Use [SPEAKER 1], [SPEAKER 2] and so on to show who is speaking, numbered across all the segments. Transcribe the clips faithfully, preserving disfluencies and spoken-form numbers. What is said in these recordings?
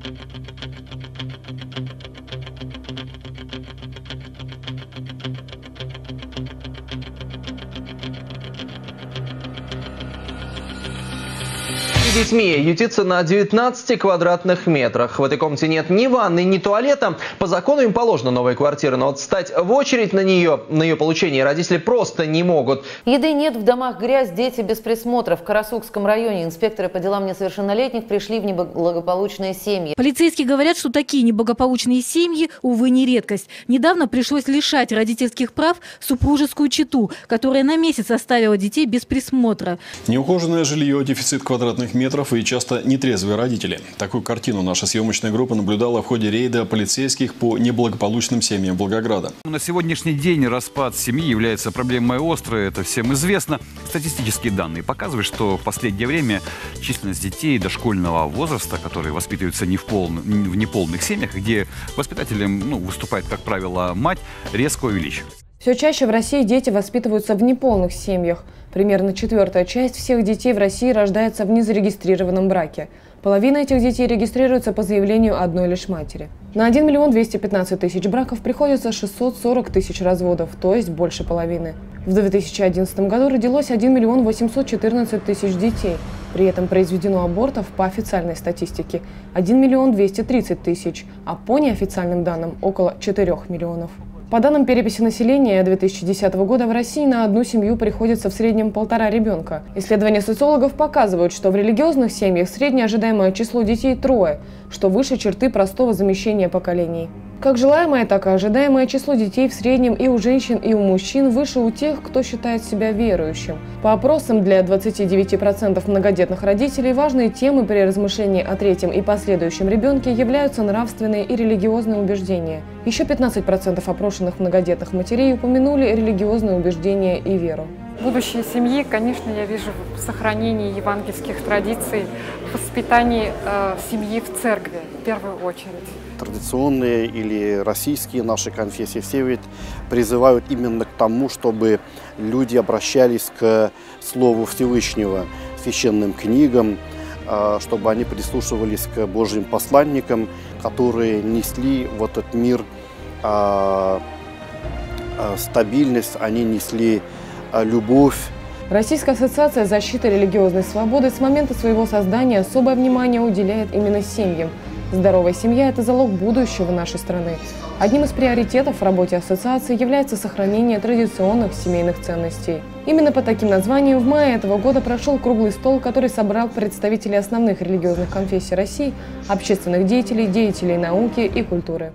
[SPEAKER 1] С детьми ютится на девятнадцати квадратных метрах. В этой комнате нет ни ванны, ни туалета. По закону им положена новая квартира, но вот встать в очередь на нее, на ее получение родители просто не могут.
[SPEAKER 2] Еды нет, в домах грязь, дети без присмотра. В Карасукском районе инспекторы по делам несовершеннолетних пришли в неблагополучные семьи.
[SPEAKER 3] Полицейские говорят, что такие неблагополучные семьи, увы, не редкость. Недавно пришлось лишать родительских прав супружескую чету, которая на месяц оставила детей без присмотра.
[SPEAKER 4] Неухоженное жилье, дефицит квадратных метров и часто нетрезвые родители. Такую картину наша съемочная группа наблюдала в ходе рейда полицейских по неблагополучным семьям Волгограда.
[SPEAKER 5] На сегодняшний день распад семьи является проблемой острой, это всем известно. Статистические данные показывают, что в последнее время численность детей дошкольного возраста, которые воспитываются не в, пол... в неполных семьях, где воспитателем ну, выступает, как правило, мать, резко увеличивается.
[SPEAKER 6] Все чаще в России дети воспитываются в неполных семьях. Примерно четвертая часть всех детей в России рождается в незарегистрированном браке. Половина этих детей регистрируется по заявлению одной лишь матери. На один миллион двести пятнадцать тысяч браков приходится шестьсот сорок тысяч разводов, то есть больше половины. В две тысячи одиннадцатом году родилось один миллион восемьсот четырнадцать тысяч детей. При этом произведено абортов по официальной статистике один миллион двести тридцать тысяч, а по неофициальным данным около четырёх миллионов. По данным переписи населения две тысячи десятого года в России на одну семью приходится в среднем полтора ребенка. Исследования социологов показывают, что в религиозных семьях среднее ожидаемое число детей трое, что выше черты простого замещения поколений. Как желаемое, так и ожидаемое число детей в среднем и у женщин, и у мужчин выше у тех, кто считает себя верующим. По опросам для двадцати девяти процентов многодетных родителей важные темы при размышлении о третьем и последующем ребенке являются нравственные и религиозные убеждения. Еще пятнадцать процентов опрошенных многодетных матерей упомянули религиозные убеждения и веру.
[SPEAKER 7] Будущее семьи, конечно, я вижу в сохранении евангельских традиций, в воспитании э, семьи в церкви в первую очередь.
[SPEAKER 8] Традиционные или российские наши конфессии все ведь призывают именно к тому, чтобы люди обращались к Слову Всевышнего, священным книгам, чтобы они прислушивались к Божьим посланникам, которые несли в этот мир стабильность, они несли любовь.
[SPEAKER 6] Российская ассоциация защиты религиозной свободы с момента своего создания особое внимание уделяет именно семьям. Здоровая семья – это залог будущего нашей страны. Одним из приоритетов в работе ассоциации является сохранение традиционных семейных ценностей. Именно по таким названиям в мае этого года прошел круглый стол, который собрал представителей основных религиозных конфессий России, общественных деятелей, деятелей науки и культуры.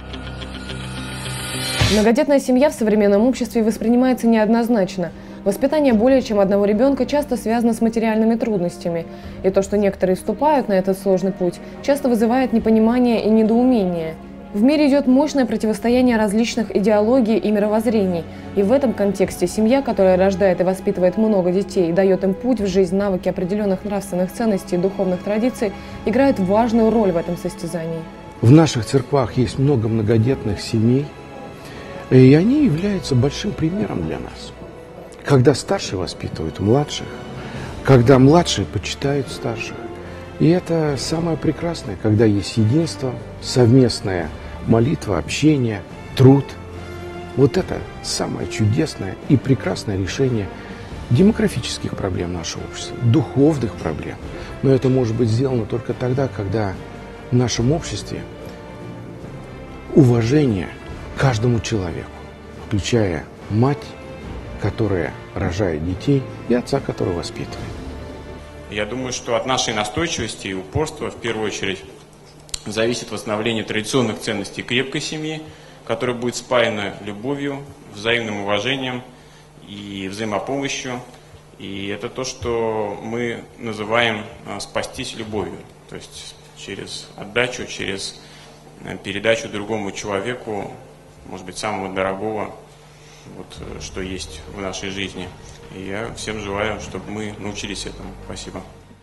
[SPEAKER 6] Многодетная семья в современном обществе воспринимается неоднозначно. Воспитание более чем одного ребенка часто связано с материальными трудностями. И то, что некоторые вступают на этот сложный путь, часто вызывает непонимание и недоумение. В мире идет мощное противостояние различных идеологий и мировоззрений. И в этом контексте семья, которая рождает и воспитывает много детей, дает им путь в жизнь, навыки определенных нравственных ценностей и духовных традиций, играет важную роль в этом состязании.
[SPEAKER 9] В наших церквах есть много многодетных семей, и они являются большим примером для нас. Когда старшие воспитывают младших, когда младшие почитают старших. И это самое прекрасное, когда есть единство, совместная молитва, общение, труд. Вот это самое чудесное и прекрасное решение демографических проблем нашего общества, духовных проблем. Но это может быть сделано только тогда, когда в нашем обществе уважение к каждому человеку, включая мать, которая рожает детей, и отца, который воспитывает.
[SPEAKER 10] Я думаю, что от нашей настойчивости и упорства в первую очередь зависит восстановление традиционных ценностей крепкой семьи, которая будет спаяна любовью, взаимным уважением и взаимопомощью. И это то, что мы называем «спастись любовью», то есть через отдачу, через передачу другому человеку, может быть, самого дорогого, вот, что есть в нашей жизни. И я всем желаю, чтобы мы научились этому. Спасибо.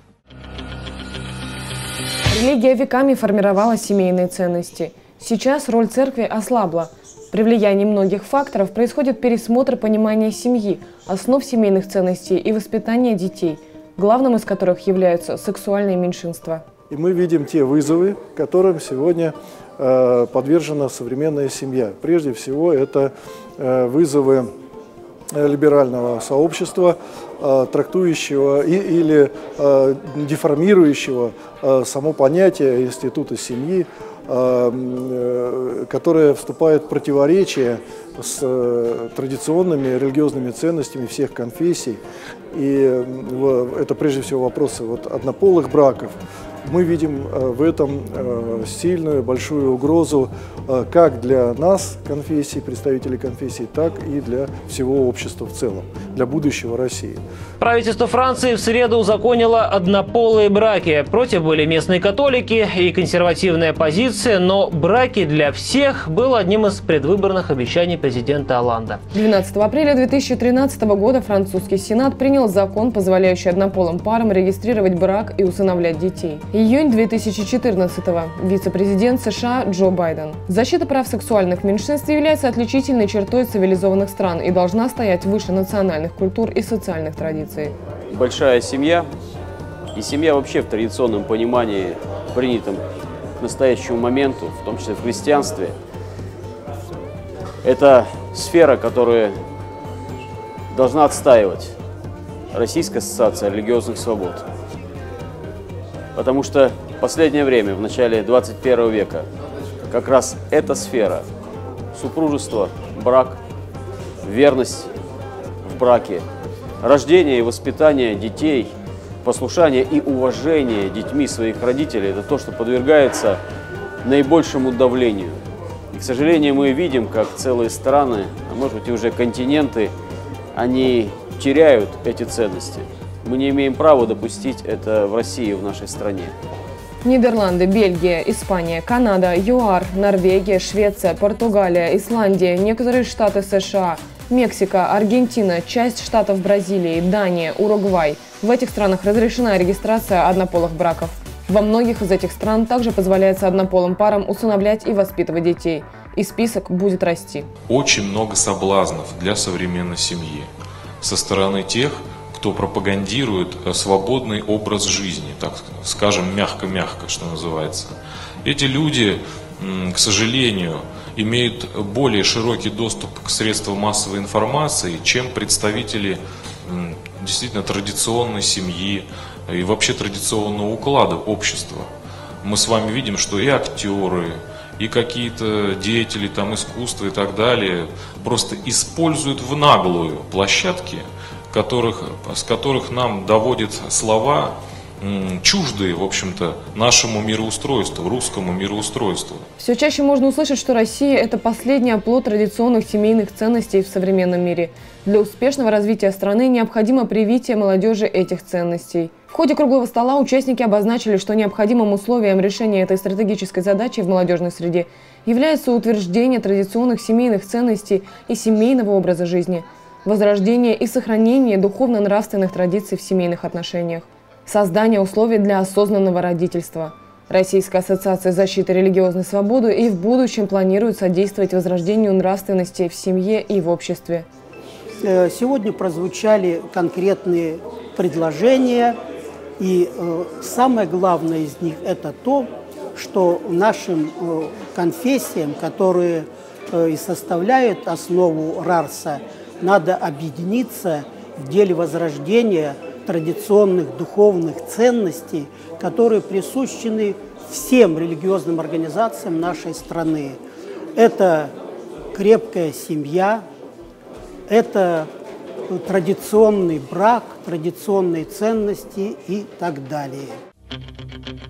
[SPEAKER 6] Религия веками формировала семейные ценности. Сейчас роль церкви ослабла. При влиянии многих факторов происходит пересмотр понимания семьи, основ семейных ценностей и воспитания детей, главным из которых являются сексуальные меньшинства.
[SPEAKER 11] И мы видим те вызовы, которым сегодня э, подвержена современная семья. Прежде всего, это э, вызовы либерального сообщества, э, трактующего и, или э, деформирующего э, само понятие института семьи, э, э, которое вступает в противоречие с э, традиционными религиозными ценностями всех конфессий. И э, это прежде всего вопросы вот, однополых браков. Мы видим в этом сильную, большую угрозу как для нас, конфессий, представителей конфессий, так и для всего общества в целом, для будущего России.
[SPEAKER 12] Правительство Франции в среду узаконило однополые браки. Против были местные католики и консервативная оппозиция, но браки для всех был одним из предвыборных обещаний президента Олланда.
[SPEAKER 6] двенадцатого апреля две тысячи тринадцатого года французский Сенат принял закон, позволяющий однополым парам регистрировать брак и усыновлять детей. Июнь две тысячи четырнадцатого. Вице-президент США Джо Байден. Защита прав сексуальных меньшинств является отличительной чертой цивилизованных стран и должна стоять выше национальных культур и социальных традиций.
[SPEAKER 13] Большая семья и семья вообще в традиционном понимании, принятом к настоящему моменту, в том числе в христианстве, это сфера, которая должна отстаивать Российская ассоциация религиозных свобод. Потому что в последнее время, в начале двадцать первого века, как раз эта сфера – супружество, брак, верность в браке, рождение и воспитание детей, послушание и уважение детьми своих родителей – это то, что подвергается наибольшему давлению. И, к сожалению, мы видим, как целые страны, а может быть и уже континенты, они теряют эти ценности. Мы не имеем права допустить это в России, в нашей стране.
[SPEAKER 6] Нидерланды, Бельгия, Испания, Канада, ЮАР, Норвегия, Швеция, Португалия, Исландия, некоторые штаты США, Мексика, Аргентина, часть штатов Бразилии, Дания, Уругвай. В этих странах разрешена регистрация однополых браков. Во многих из этих стран также позволяется однополым парам усыновлять и воспитывать детей. И список будет расти.
[SPEAKER 14] Очень много соблазнов для современной семьи со стороны тех, кто пропагандирует свободный образ жизни, так скажем, мягко-мягко, что называется. Эти люди, к сожалению, имеют более широкий доступ к средствам массовой информации, чем представители действительно традиционной семьи и вообще традиционного уклада общества. Мы с вами видим, что и актеры, и какие-то деятели там искусства и так далее просто используют в наглую площадки, которых, с которых нам доводят слова, чуждые, в общем-то, нашему мироустройству, русскому мироустройству.
[SPEAKER 6] Все чаще можно услышать, что Россия – это последний оплот традиционных семейных ценностей в современном мире. Для успешного развития страны необходимо привитие молодежи этих ценностей. В ходе круглого стола участники обозначили, что необходимым условием решения этой стратегической задачи в молодежной среде является утверждение традиционных семейных ценностей и семейного образа жизни, возрождение и сохранение духовно-нравственных традиций в семейных отношениях, создание условий для осознанного родительства. Российская ассоциация защиты религиозной свободы и в будущем планирует содействовать возрождению нравственности в семье и в обществе.
[SPEAKER 15] Сегодня прозвучали конкретные предложения, и самое главное из них – это то, что нашим конфессиям, которые и составляют основу РАРСа, надо объединиться в деле возрождения традиционных духовных ценностей, которые присущи всем религиозным организациям нашей страны. Это крепкая семья, это традиционный брак, традиционные ценности и так далее.